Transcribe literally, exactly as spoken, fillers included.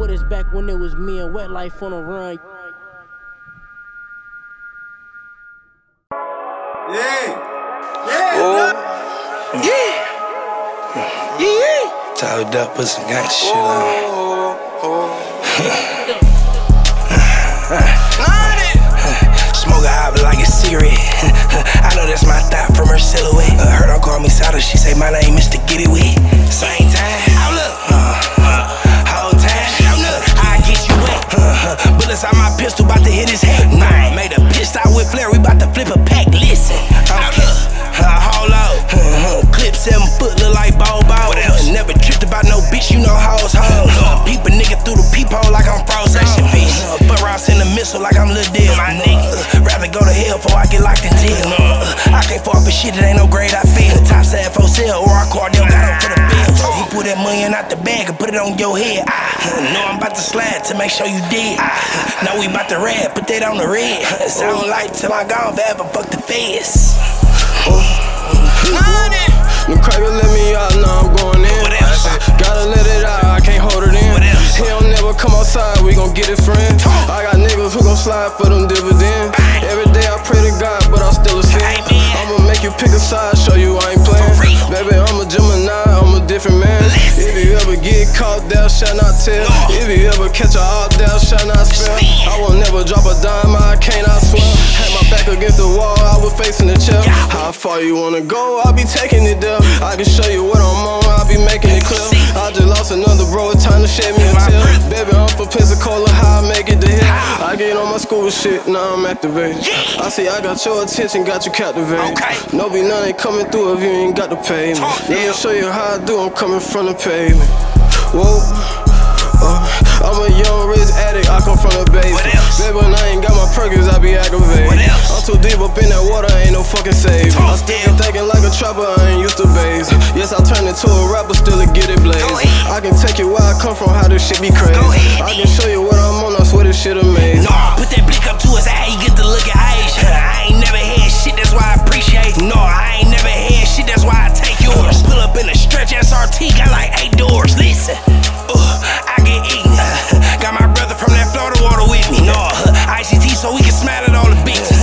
with us back when it was me and Wetlife on a run. Yeah. Yeah. Oh. Yeah. Yeah. Tied up, put some gangsta shit on. Smoke a hop like a cigarette. I know that's my thought from her silhouette. Uh, heard her call me Sada, she say my name Mister Get It Wet. Same time, out look. Uh, uh, whole time, out look. I get you wet. Uh, uh, bullets on my pistol, bout to hit his head. Nah, made a pissed out with flare, we bout to flip a pack. Listen, out look. Uh, hold up. Uh, uh, clip seven foot, look like Bobo. What else? Uh, never tripped about no bitch, you know hoes hoes. Uh, peep a nigga through the peephole like I'm frozen. Uh, but Ross in the missile like I'm Lil Dell. My nigga, uh, rather go to hell before I get locked in jail. Uh, I can't fall for shit, it ain't no grade I feel. Top side for sale or I call them got them for the bills. You put that money in out the bag and put it on your head. I uh, know I'm about to slide to make sure you dead. I uh, know we about to rap, put that on the red. Uh, sound like till I gone forever, fuck the feds. The cracker let me out, now I'm going in. Gotta let it out, I can't hold it in. He don't never come outside, we gon' get it, friend. I got niggas who gon' slide for them dividends. Every day I pray to God, but I'm still a sin. I'ma make you pick a side, show you I ain't playing. Baby, I'm a Gemini, I'm a different man. If you ever get caught, thou shall not tell. If you ever catch a heart, thou shall not spell. I will never drop a dime, I can't, I swear. Had my back against the wall, I was facing the chair. How far you wanna go, I'll be taking it there. I can show you what I'm on, I'll be making it clear. I just lost another bro, it's time to shed me a tear. Baby, I'm for Pensacola, how I make it to here. I get on my school shit, now I'm activated. I see I got your attention, got you captivated. No be none ain't coming through if you ain't got to pay me. Let me show you how I do, I'm coming from the pavement. Whoa. Uh, I'm a young rich addict, I come from the basement. Baby, when I ain't got my perkins, I be aggravated. I'm too deep up in that water, ain't no fucking saving. I still be thinking like a trapper, I ain't used to base. Yes, I turned into a rapper, still to get it blazed. I can take you where I come from, how this shit be crazy. I can show you what I'm on, I swear this shit amazing. No, put that blick up to his eye, you get to look at Aisha. I ain't never had shit, that's why I appreciate. No, I ain't never had shit, that's why I take yours. Pull up in a stretch S R T, got like eight doors. Listen, uh, I get eaten. Got my brother from that Florida water with me. No, I C T so we can smile at all the bitches.